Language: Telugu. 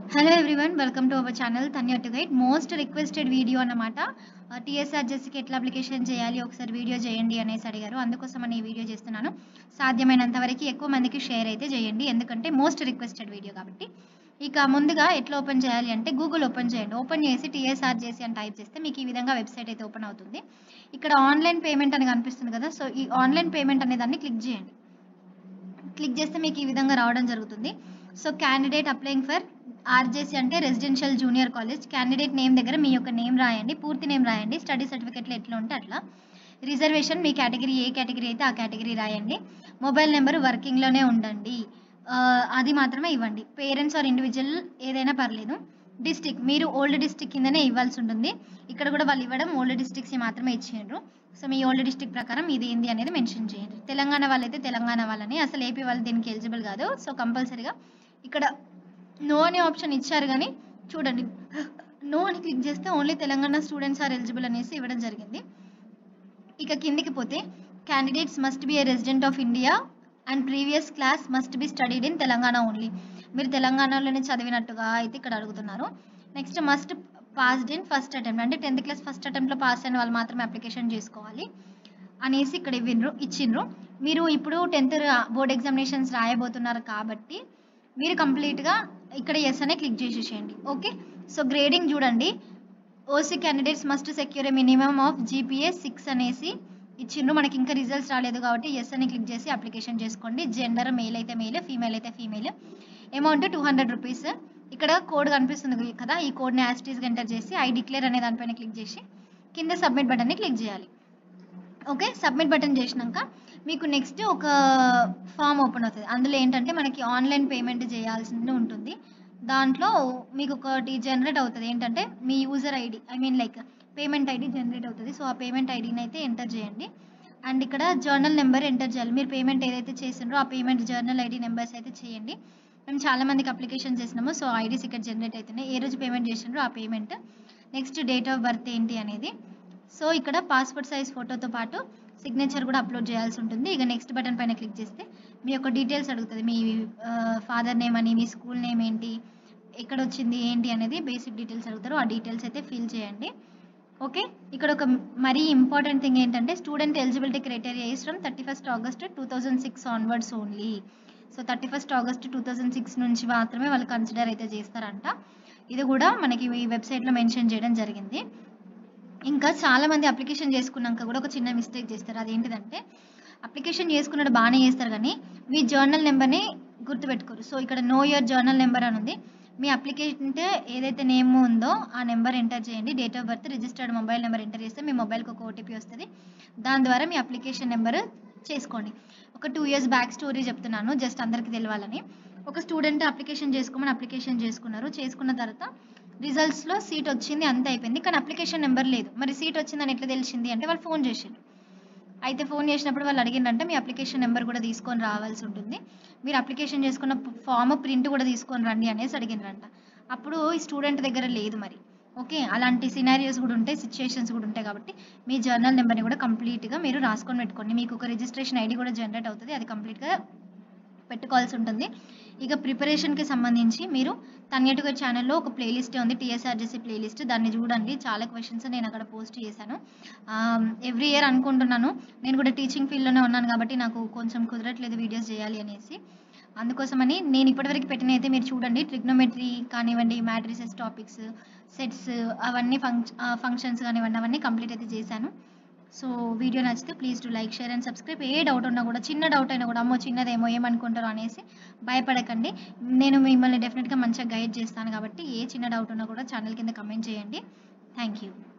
Hello everyone welcome to our channel Tanya to guide most requested video అన్నమాట. టీఎస్ఆర్జెస్కి ఎట్లా అప్లికేషన్ చేయాలి ఒకసారి వీడియో చేయండి అనేసి అడిగారు. అందుకోసం అని ఈ వీడియో చేస్తున్నాను. సాధ్యమైనంత వరకు ఎక్కువ మందికి షేర్ అయితే చేయండి, ఎందుకంటే మోస్ట్ రిక్వెస్టెడ్ వీడియో కాబట్టి. ఇక ముందుగా ఎట్లా ఓపెన్ చేయాలి అంటే గూగుల్ ఓపెన్ చేయండి. ఓపెన్ చేసి టీఎస్ఆర్జేసీ అని టైప్ చేస్తే మీకు ఈ విధంగా వెబ్సైట్ అయితే ఓపెన్ అవుతుంది. ఇక్కడ ఆన్లైన్ పేమెంట్ అని కనిపిస్తుంది కదా, సో ఈ ఆన్లైన్ పేమెంట్ అనే దాన్ని క్లిక్ చేయండి. క్లిక్ చేస్తే మీకు ఈ విధంగా రావడం జరుగుతుంది. So candidate applying for RJC అంటే residential junior college. Candidate name దగ్గర మీ యొక్క నేమ్ రాయండి, పూర్తి నేమ్ రాయండి, స్టడీ సర్టిఫికెట్లు ఎట్లా ఉంటే అట్లా. రిజర్వేషన్ మీ కేటగిరీ ఏ కేటగిరీ అయితే ఆ కేటగిరీ రాయండి. మొబైల్ నెంబర్ వర్కింగ్లోనే ఉండండి, అది మాత్రమే ఇవ్వండి. పేరెంట్స్ ఆర్ ఇండివిజువల్ ఏదైనా పర్లేదు. డిస్టిక్ మీరు ఓల్డ్ డిస్టిక్ కిందనే ఇవ్వాల్సి ఉంటుంది. ఇక్కడ కూడా వాళ్ళు ఇవ్వడం ఓల్డ్ డిస్టిక్స్ మాత్రమే ఇచ్చిండ్రు. సో మీ ఓల్డ్ డిస్టిక్ ప్రకారం ఇది ఏంది అనేది మెన్షన్ చేయండి. తెలంగాణ వాళ్ళైతే తెలంగాణ వాళ్ళని, అసలు ఏపీ వాళ్ళు దీనికి ఎలిజిబుల్ కాదు. సో కంపల్సరీగా ఇక్కడ నో అనే ఆప్షన్ ఇచ్చారు, కానీ చూడండి నో అని క్లిక్ చేస్తే only Telangana students are eligible అనేసి ఇవ్వడం జరిగింది. ఇక కిందికి పోతే candidates must be a resident of India and previous class must be studied in Telangana only. మీరు తెలంగాణలోనే చదివినట్టుగా అయితే ఇక్కడ అడుగుతున్నారు. Next must passed in first attempt అంటే 10th క్లాస్ ఫస్ట్ అటెంప్ట్లో పాస్ అయిన వాళ్ళు మాత్రమే అప్లికేషన్ చేసుకోవాలి అనేసి ఇక్కడ ఇచ్చిండ్రు. మీరు ఇప్పుడు 10th బోర్డ్ ఎగ్జామినేషన్స్ రాయబోతున్నారు కాబట్టి మీరు కంప్లీట్గా ఇక్కడ ఎస్ అనే క్లిక్ చేసేసేయండి. ఓకే, సో గ్రేడింగ్ చూడండి. OC candidates must secure a minimum of GPA 6 అనేసి ఇచ్చిండ్రు. మనకి ఇంకా రిజల్ట్స్ రాలేదు కాబట్టి ఎస్ అని క్లిక్ చేసి అప్లికేషన్ చేసుకోండి. జెండర్ మేల్ అయితే మేల్, ఫీమేల్ అయితే ఫీమేల్. Amount 200 rupees. ఇక్కడ కోడ్ కనిపిస్తుంది కదా, ఈ కోడ్ని యాస్టీస్గా ఎంటర్ చేసి ఐ డిక్లేర్ అనే దానిపైన క్లిక్ చేసి కింద సబ్మిట్ బటన్ని క్లిక్ చేయాలి. ఓకే, సబ్మిట్ బటన్ చేసినాక మీకు నెక్స్ట్ ఒక ఫామ్ ఓపెన్ అవుతుంది. అందులో ఏంటంటే మనకి ఆన్లైన్ పేమెంట్ చేయాల్సింది ఉంటుంది. దాంట్లో మీకు ఒకటి జనరేట్ అవుతుంది, ఏంటంటే మీ user ID like payment ID generate అవుతుంది. సో ఆ పేమెంట్ ఐడిని అయితే ఎంటర్ చేయండి. అండ్ ఇక్కడ జర్నల్ నెంబర్ ఎంటర్ చేయాలి. మీరు పేమెంట్ ఏదైతే చేసిండ్రో ఆ పేమెంట్ జర్నల్ ఐడి నెంబర్స్ అయితే చేయండి. మేము చాలా మందికి అప్లికేషన్ చేసినాము, సో ఐడీస్ ఇక్కడ జనరేట్ అవుతున్నాయి. ఏ రోజు పేమెంట్ చేసిండ్రో ఆ payment, next date of birth ఏంటి అనేది. సో ఇక్కడ పాస్పోర్ట్ సైజ్ ఫోటోతో పాటు సిగ్నేచర్ కూడా అప్లోడ్ చేయాల్సి ఉంటుంది. ఇక నెక్స్ట్ బటన్ పైన క్లిక్ చేస్తే మీ యొక్క డీటెయిల్స్ అడుగుతుంది. మీ ఫాదర్ నేమ్ అని, మీ స్కూల్ నేమ్ ఏంటి, ఎక్కడ వచ్చింది ఏంటి అనేది బేసిక్ డీటెయిల్స్ అడుగుతారు. ఆ డీటెయిల్స్ అయితే ఫిల్ చేయండి. ఓకే, ఇక్కడ ఒక మరీ ఇంపార్టెంట్ థింగ్ ఏంటంటే student eligibility criteria is from 31st August 2006 onwards only. So 31st August 2006 నుంచి మాత్రమే వాళ్ళు కన్సిడర్ అయితే చేస్తారంట. ఇది కూడా మనకి ఈ వెబ్సైట్లో మెన్షన్ చేయడం జరిగింది. ఇంకా చాలామంది అప్లికేషన్ చేసుకున్నాక కూడా ఒక చిన్న మిస్టేక్ చేస్తారు. అదేంటిదంటే అప్లికేషన్ చేసుకున్నాడు బాగానే చేస్తారు, కానీ మీ జర్నల్ నెంబర్ని గుర్తుపెట్టుకోరు. సో ఇక్కడ నో యువర్ జర్నల్ నెంబర్ అని ఉంది. మీ అప్లికేషన్ ఏదైతే నేమ్ ఉందో ఆ నెంబర్ ఎంటర్ చేయండి. Date of birth, registered mobile number enter చేస్తే మీ మొబైల్కి ఒక ఓటీపీ వస్తుంది. దాని ద్వారా మీ అప్లికేషన్ నెంబర్ చేసుకోండి. ఒక 2 years బ్యాక్ స్టోరీ చెప్తున్నాను, జస్ట్ అందరికీ తెలియాలని. ఒక స్టూడెంట్ అప్లికేషన్ చేసుకోమని అప్లికేషన్ చేసుకున్నారు. చేసుకున్న తర్వాత రిజల్ట్స్లో సీట్ వచ్చింది, అంతే అయిపోయింది, కానీ అప్లికేషన్ నెంబర్ లేదు. మరి సీట్ వచ్చిందని ఎట్లా తెలిసింది అంటే వాళ్ళు ఫోన్ చేసిండ్రు. అయితే ఫోన్ చేసినప్పుడు వాళ్ళు అడిగిందంటే మీ అప్లికేషన్ నెంబర్ కూడా తీసుకొని రావాల్సి ఉంటుంది, మీరు అప్లికేషన్ చేసుకున్న ఫామ్ ప్రింట్ కూడా తీసుకొని రండి అనేసి అడిగిండ్రంట. అప్పుడు ఈ స్టూడెంట్ దగ్గర లేదు మరి. ఓకే, అలాంటి సినారియోస్ కూడా ఉంటాయి, సిచ్యుయేషన్స్ కూడా ఉంటాయి. కాబట్టి మీ జర్నల్ నెంబర్ని కూడా కంప్లీట్గా మీరు రాసుకొని పెట్టుకోండి. మీకు ఒక రిజిస్ట్రేషన్ ఐడి కూడా జనరేట్ అవుతుంది, అది కంప్లీట్గా పెట్టుకోవాల్సి ఉంటుంది. ఇక ప్రిపరేషన్కి సంబంధించి మీరు తన్యటుగా ఛానల్లో ఒక ప్లేలిస్ట్ ఉంది, టీఎస్ఆర్జేసీ ప్లేలిస్ట్, దాన్ని చూడండి. చాలా క్వశ్చన్స్ నేను అక్కడ పోస్ట్ చేశాను. ఎవ్రీ ఇయర్ అనుకుంటున్నాను, నేను కూడా టీచింగ్ ఫీల్డ్లోనే ఉన్నాను కాబట్టి నాకు కొంచెం కుదరట్లేదు వీడియోస్ చేయాలి అనేసి. అందుకోసమని నేను ఇప్పటివరకు పెట్టిన అయితే మీరు చూడండి. ట్రిగ్నోమెట్రీ కానివ్వండి, మ్యాట్రిసెస్ టాపిక్స్, సెట్స్, అవన్నీ ఫంక్షన్స్ కానివ్వండి, అవన్నీ కంప్లీట్ అయితే చేశాను. సో వీడియో నచ్చితే please to like, share and subscribe. ఏ డౌట్ ఉన్నా కూడా, చిన్న డౌట్ అయినా కూడా, అమ్మో చిన్నదేమో ఏమనుకుంటారో అనేసి భయపడకండి. నేను మిమ్మల్ని డెఫినెట్గా మంచిగా గైడ్ చేస్తాను కాబట్టి ఏ చిన్న డౌట్ ఉన్నా కూడా ఛానల్ కింద కమెంట్ చేయండి. Thank you.